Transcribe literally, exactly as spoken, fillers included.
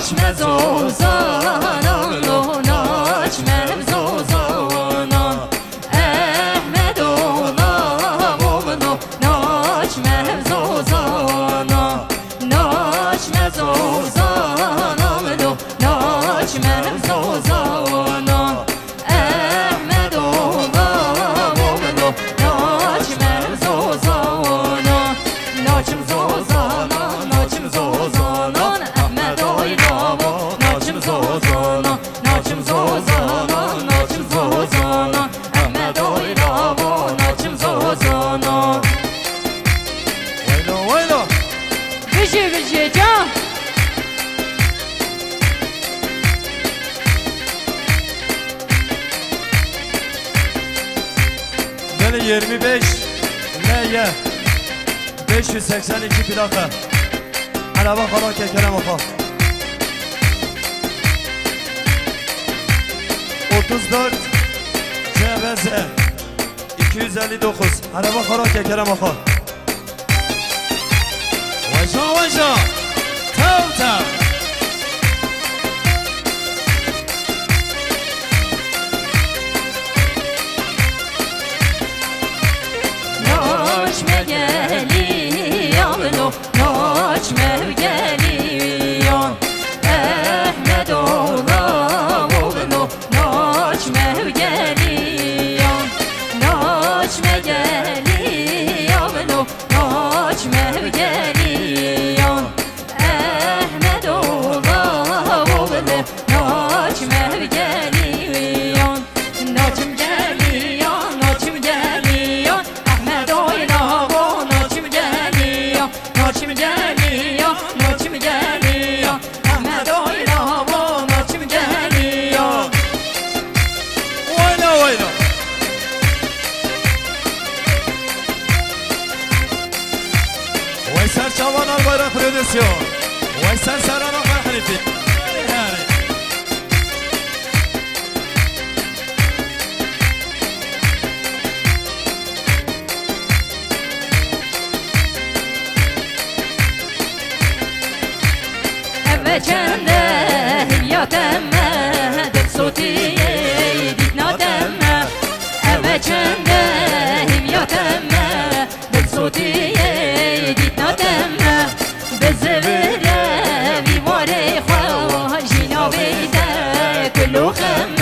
ناچ مزوزانان و ناچ مزوزانان احمد و نامون و ناچ مزوزانان ناچ مزوزانان و ناچ مزوزانان احمد و نامون و ناچ مزوزانان ناچ مزوزانان ناچ مزوزانان احمد و نامون ناچ مزوزانان ناچ مزوزانان ناچ مزوزانان احمد و نامون ناچ مزوزانان ويلو ويلو بيجي بيجي جان Beni yirmi beş L Y beş yüz seksen iki plaka Araba falan kekelem ofa otuz dört C B Z iki yüz elli dokuz Araba falan kekelem ofa Vayşan vayşan Tav tav ناچ مگلیان و ناچ مگلیان احمد و نامون و ناچ مگلیان ناچ مگلیان و ناچ مگلیان احمد و نامون ناچ مگلیان ناچم گلیان ناچم گلیان احمد و نامون ناچم گلیان ناچم گلیان ناچم گلیان احمد و نامون ناچم گلیان Vayla vayla Veysel Çavan Albayrak Prodüksiyon Veysel Serhan Akar Hanifi Yani أبجند يتم دل صوتي دينا تم أبجند يتم دل صوتي دينا تم بزبر في موري خواجينا بيدا كله خم